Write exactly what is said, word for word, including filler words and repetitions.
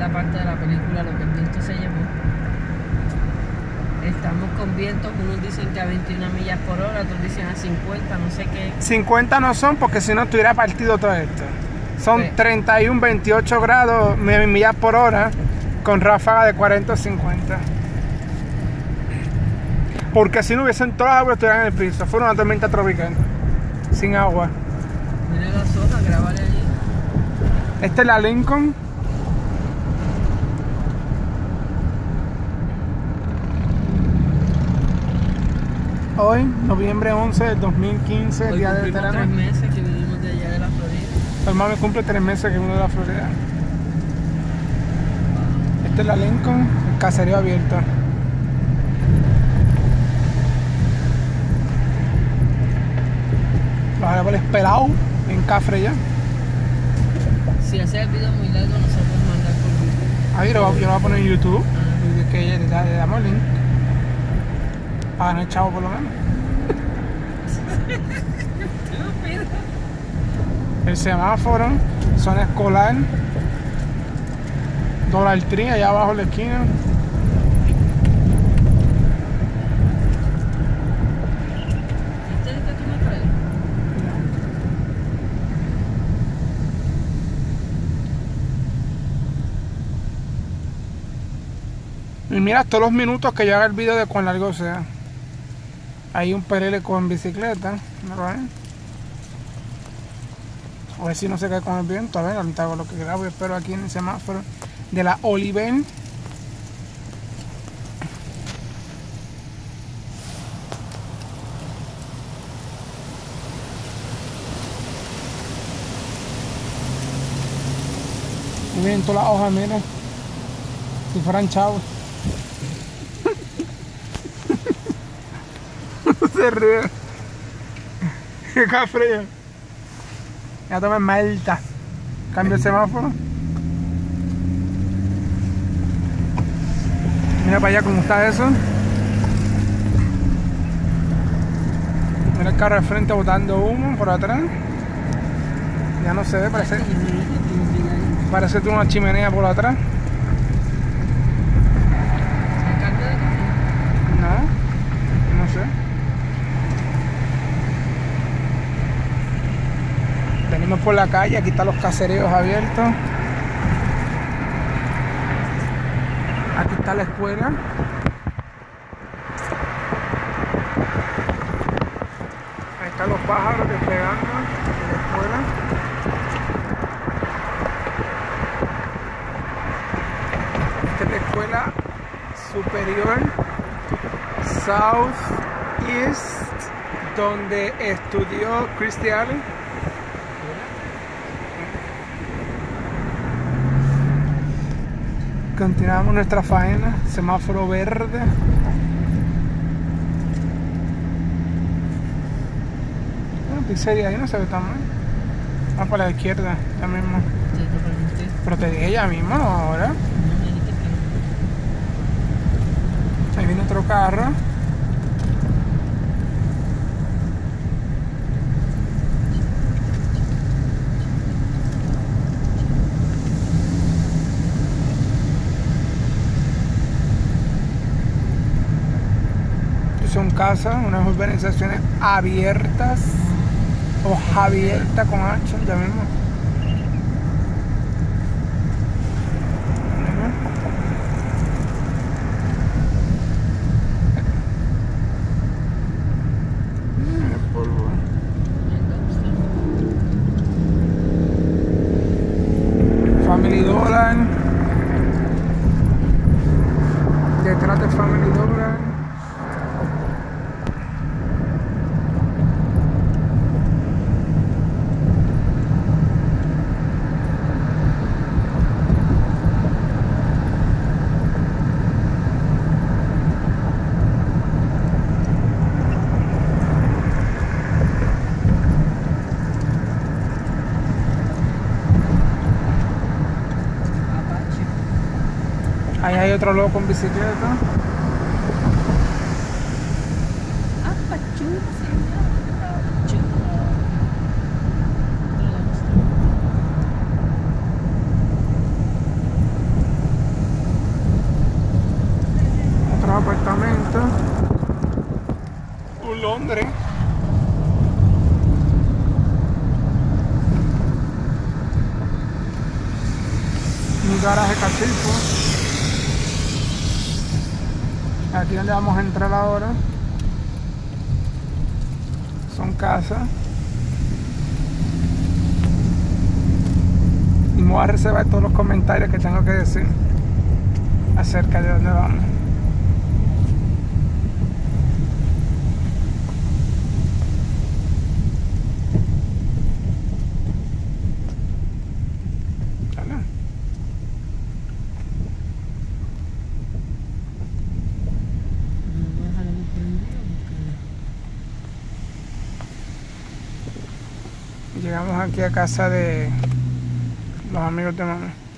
segunda parte de la película, lo que el viento se llevó. Estamos con vientos, unos dicen que a veintiuna millas por hora, otros dicen a cincuenta, no sé qué. cincuenta no son porque si no estuviera partido todo esto. Son Sí. treinta y uno, veintiocho grados millas por hora con ráfaga de cuarenta o cincuenta. Porque si no hubiesen todas las aguas estuvieran en el piso. Fue una tormenta tropical. Sin agua. Mira la zona, grabarle allí. Esta es la Lincoln. Hoy, noviembre once del dos mil quince, Hoy Día de cumplimos tres Veteranos. meses que vinimos de allá de la Florida. Mi hermano cumple tres meses que vino de la Florida. Esta es la Lincoln, el caserío abierto. Los árboles pelados, en cafre ya. Si hace el video muy largo, no se puede mandar por YouTube. Ahí lo, yo lo voy a poner en YouTube. Ah. Y que le, da- le damos el link. Para ganar chavo por lo menos. Estúpido. El semáforo, zona escolar. Dollar Tree allá abajo en la esquina. ¿Este es el que tú me traes? Y mira todos los minutos que yo haga el video de cuán largo sea. Hay un perele con bicicleta. ¿No lo ven? A ver si no se cae con el viento. A ver, ahorita hago lo que grabo. Yo espero aquí en el semáforo de la Oliven. Y miren todas las hojas, mira. Si fueran chavos. Se ríe. Qué cafre. Ya tomé malta. Cambio el semáforo. Mira para allá cómo está eso. Mira el carro de frente botando humo por atrás. Ya no se ve, parece. Parece que tiene una chimenea por atrás. ¿Alcalde de qué? No, no sé. Venimos por la calle, aquí están los caseríos abiertos. Aquí está la escuela. Ahí están los pájaros despegando de la escuela. Esta es la escuela superior South East, donde estudió Christy Allen. Continuamos nuestra faena, semáforo verde. Una pizzería ahí no se ve tan mal. Vamos para la izquierda, ya mismo. Sí, te pregunté. Pero te dije ya mismo, no ahora. No me dijiste que Ahí viene otro carro. Son casas, unas urbanizaciones abiertas o abierta con H, ya mismo. Mira el polvo. Family Dollar. Detrás de Family Dollar. Ahí hay otro loco en bicicleta. Apachú, señor. Apachú. un garaje catico. Aquí donde vamos a entrar ahora son casas. Y me voy a reservar todos los comentarios que tengo que decir acerca de dónde vamos. Llegamos aquí a casa de los amigos de mamá.